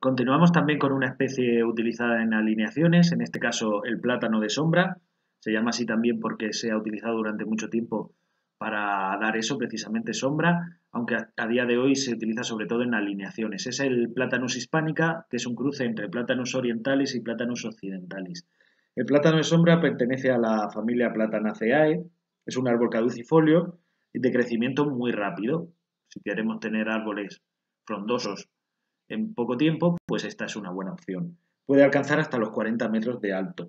Continuamos también con una especie utilizada en alineaciones, en este caso el plátano de sombra. Se llama así también porque se ha utilizado durante mucho tiempo para dar eso, precisamente sombra, aunque a día de hoy se utiliza sobre todo en alineaciones. Es el Platanus hispanica, que es un cruce entre Platanus orientalis y Platanus occidentalis. El plátano de sombra pertenece a la familia Platanaceae, es un árbol caducifolio y de crecimiento muy rápido. Si queremos tener árboles frondosos en poco tiempo, pues esta es una buena opción. Puede alcanzar hasta los 40 metros de alto.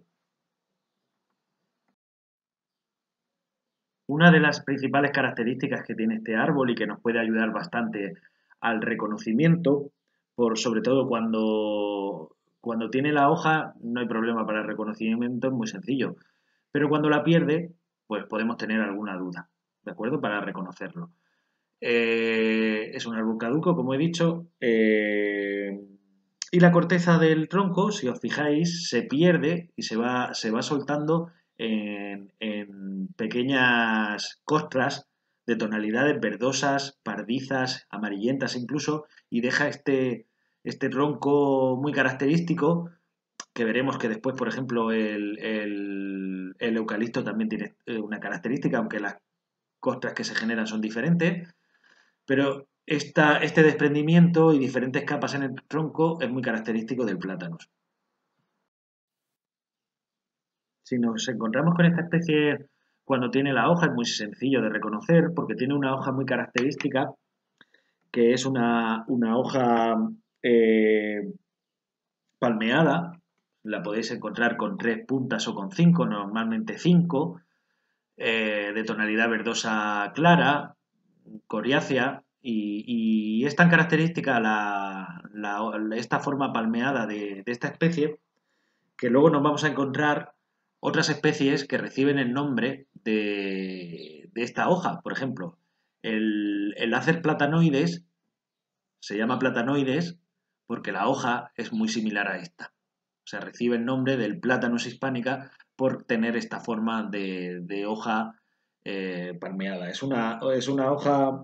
Una de las principales características que tiene este árbol y que nos puede ayudar bastante al reconocimiento, sobre todo cuando tiene la hoja, no hay problema para el reconocimiento, es muy sencillo. Pero cuando la pierde, pues podemos tener alguna duda, ¿de acuerdo? Para reconocerlo. Es un árbol caduco, como he dicho, y la corteza del tronco, si os fijáis, se pierde y se va soltando en pequeñas costras de tonalidades verdosas, pardizas, amarillentas incluso, y deja este tronco muy característico, que veremos que después, por ejemplo, el eucalipto también tiene una característica, aunque las costras que se generan son diferentes. Pero este desprendimiento y diferentes capas en el tronco es muy característico del plátano. Si nos encontramos con esta especie cuando tiene la hoja, es muy sencillo de reconocer porque tiene una hoja muy característica, que es una hoja eh, palmeada. La podéis encontrar con 3 puntas o con 5, normalmente 5, de tonalidad verdosa clara, coriácea, y es tan característica esta forma palmeada de esta especie que luego nos vamos a encontrar otras especies que reciben el nombre de esta hoja. Por ejemplo, el Acer platanoides se llama platanoides porque la hoja es muy similar a esta. O sea, recibe el nombre del Platanus hispanica por tener esta forma de hoja palmeada. Es una hoja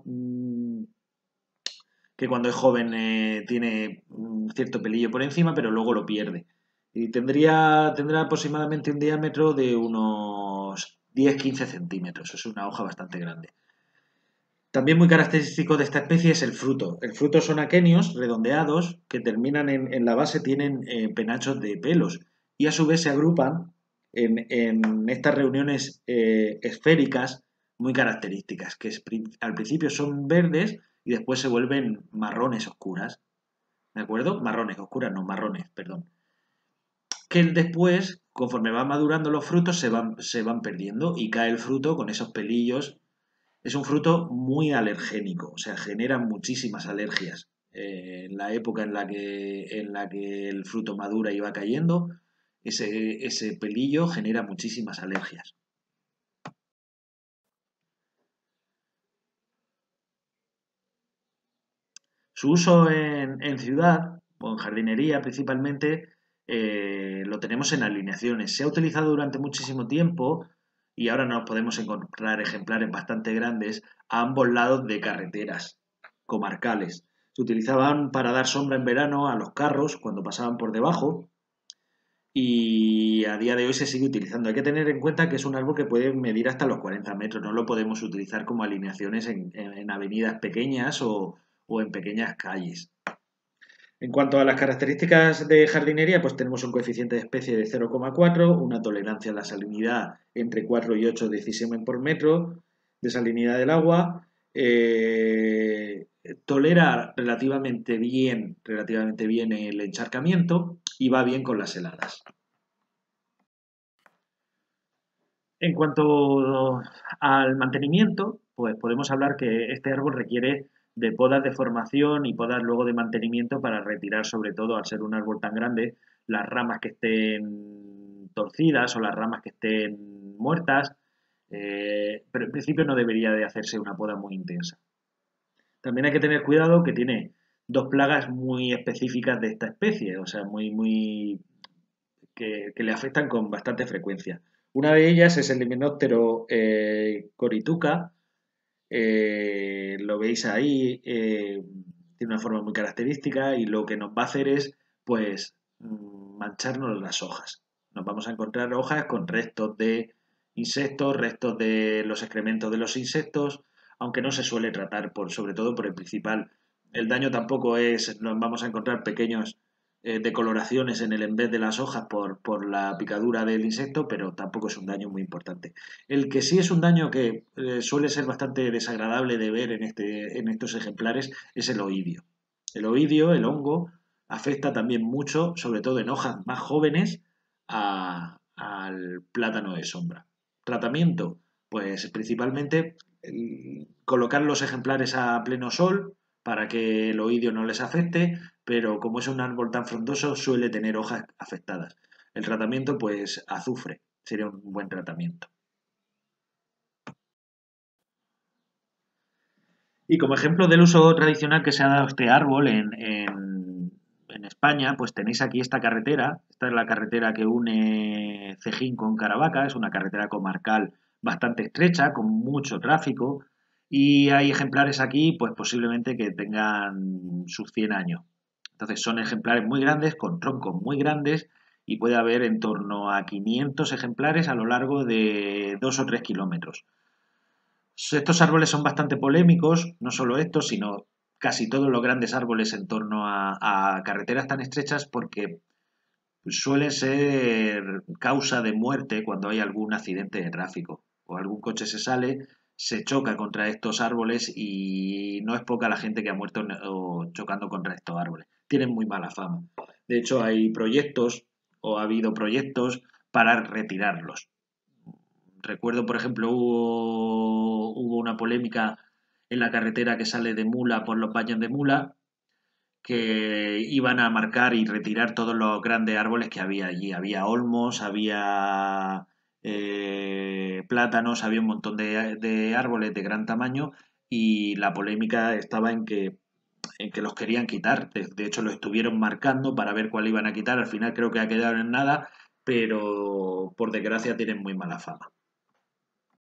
que cuando es joven tiene un cierto pelillo por encima, pero luego lo pierde. Y tendrá aproximadamente un diámetro de unos 10-15 centímetros. Es una hoja bastante grande. También muy característico de esta especie es el fruto. El fruto son aquenios redondeados que terminan en la base, tienen penachos de pelos y a su vez se agrupan en estas reuniones esféricas muy características, que al principio son verdes y después se vuelven marrones oscuras. ¿De acuerdo? Marrones oscuras, no marrones, perdón. Que después, conforme van madurando los frutos, se van perdiendo y cae el fruto con esos pelillos. Es un fruto muy alergénico, o sea, genera muchísimas alergias. En la época en la que el fruto madura y va cayendo, ese pelillo genera muchísimas alergias. Su uso en ciudad o en jardinería principalmente lo tenemos en alineaciones. Se ha utilizado durante muchísimo tiempo y ahora nos podemos encontrar ejemplares bastante grandes a ambos lados de carreteras comarcales. Se utilizaban para dar sombra en verano a los carros cuando pasaban por debajo y a día de hoy se sigue utilizando. Hay que tener en cuenta que es un árbol que puede medir hasta los 40 metros. No lo podemos utilizar como alineaciones en avenidas pequeñas o en pequeñas calles. En cuanto a las características de jardinería, pues tenemos un coeficiente de especie de 0,4, una tolerancia a la salinidad entre 4 y 8 decisimen por metro de salinidad del agua, tolera relativamente bien el encharcamiento y va bien con las heladas. En cuanto al mantenimiento, pues podemos hablar que este árbol requiere de podas de formación y podas luego de mantenimiento para retirar, sobre todo al ser un árbol tan grande, las ramas que estén torcidas o las ramas que estén muertas, pero en principio no debería de hacerse una poda muy intensa. También hay que tener cuidado que tiene dos plagas muy específicas de esta especie, o sea, que le afectan con bastante frecuencia. Una de ellas es el Hymenoptero corituca, lo veis ahí, tiene una forma muy característica y lo que nos va a hacer es pues mancharnos las hojas. Nos vamos a encontrar hojas con restos de insectos, restos de los excrementos de los insectos, aunque no se suele tratar sobre todo por el principal. El daño tampoco es, nos vamos a encontrar pequeños decoloraciones en el en vez de las hojas por la picadura del insecto, pero tampoco es un daño muy importante. El que sí es un daño que suele ser bastante desagradable de ver en estos ejemplares es el oidio. El oidio, el hongo, afecta también mucho, sobre todo en hojas más jóvenes, al plátano de sombra. Tratamiento, pues principalmente colocar los ejemplares a pleno sol para que el oidio no les afecte, pero como es un árbol tan frondoso suele tener hojas afectadas. El tratamiento, pues azufre, sería un buen tratamiento. Y como ejemplo del uso tradicional que se ha dado a este árbol en España, pues tenéis aquí esta carretera. Esta es la carretera que une Cejín con Caravaca. Es una carretera comarcal bastante estrecha, con mucho tráfico. Y hay ejemplares aquí, pues posiblemente que tengan sus 100 años. Entonces son ejemplares muy grandes, con troncos muy grandes, y puede haber en torno a 500 ejemplares a lo largo de 2 o 3 kilómetros. Estos árboles son bastante polémicos, no solo estos, sino casi todos los grandes árboles en torno a carreteras tan estrechas porque suelen ser causa de muerte cuando hay algún accidente de tráfico o algún coche se sale, se choca contra estos árboles y no es poca la gente que ha muerto chocando contra estos árboles. Tienen muy mala fama. De hecho, hay proyectos o ha habido proyectos para retirarlos. Recuerdo, por ejemplo, hubo una polémica en la carretera que sale de Mula por los valles de Mula, que iban a marcar y retirar todos los grandes árboles que había allí. Había olmos, había plátanos, había un montón de árboles de gran tamaño y la polémica estaba en que los querían quitar. De hecho, lo estuvieron marcando para ver cuál iban a quitar. Al final creo que ha quedado en nada, pero por desgracia tienen muy mala fama.